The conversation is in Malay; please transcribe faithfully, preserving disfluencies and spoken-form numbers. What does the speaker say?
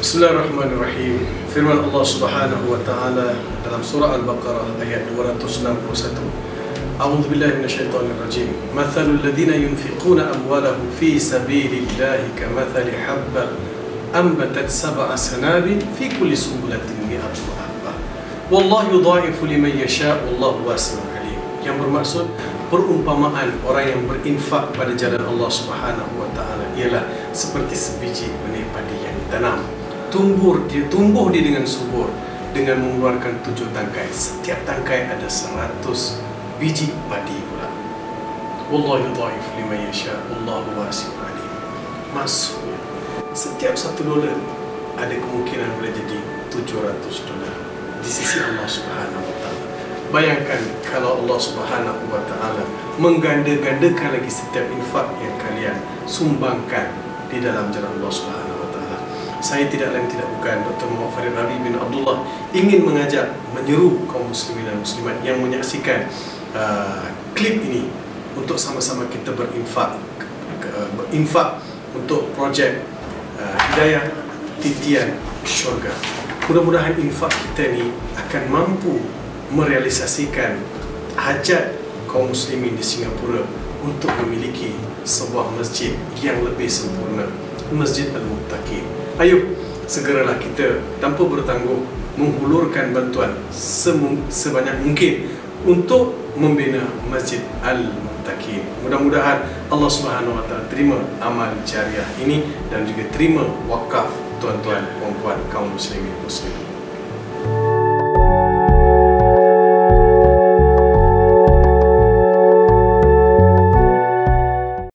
Bismillahirrahmanirrahim. Firman Allah Subhanahu wa taala dalam surah Al-Baqarah ayat dua ratus enam puluh satu. A'udzu billahi minasyaitonir rajim. Mathalul ladzina yunfiquna amwalahum fi sabilillahi kamathali habba anbatat sab'a sanabil fi kulli sunbulatin mi'atu habba. Wallahu yudha'ifu liman yasha' wallahu wasi'un alim. Yang bermaksud perumpamaan orang yang berinfak pada jalan Allah Subhanahu wa taala ialah seperti sebiji benih padi yang ditanam. Tumbuh dia tumbuh dia dengan subur dengan mengeluarkan tujuh tangkai. Setiap tangkai ada seratus biji padi pula. Wallahu yudha'ifu liman yasha' wallahu wasi'un alim. Maksudnya setiap satu dolar ada kemungkinan boleh jadi tujuh ratus dolar di sisi Allah Subhanahu wa taala. Bayangkan kalau Allah Subhanahu wa taala mengganda-gandakan lagi setiap infak yang kalian sumbangkan di dalam jalan Allah Subhanahu wa taala. Saya tidak lain tidak bukan Doktor Muhammad Farid Rabi bin Abdullah ingin mengajak, menyeru kaum muslimin dan muslimat yang menyaksikan uh, klip ini untuk sama-sama kita berinfak uh, berinfak untuk projek uh, Hidayah Titian Syurga. Mudah-mudahan infak kita ni akan mampu merealisasikan hajat kaum muslimin di Singapura untuk memiliki sebuah masjid yang lebih sempurna, Masjid Al-Muttaqin. Ayo, segeralah kita tanpa bertangguh menghulurkan bantuan sebanyak mungkin untuk membina Masjid Al-Muttaqin. Mudah-mudahan Allah Subhanahu wa taala terima amal jariah ini dan juga terima wakaf tuan-tuan, puan-puan kaum muslimin muslimin.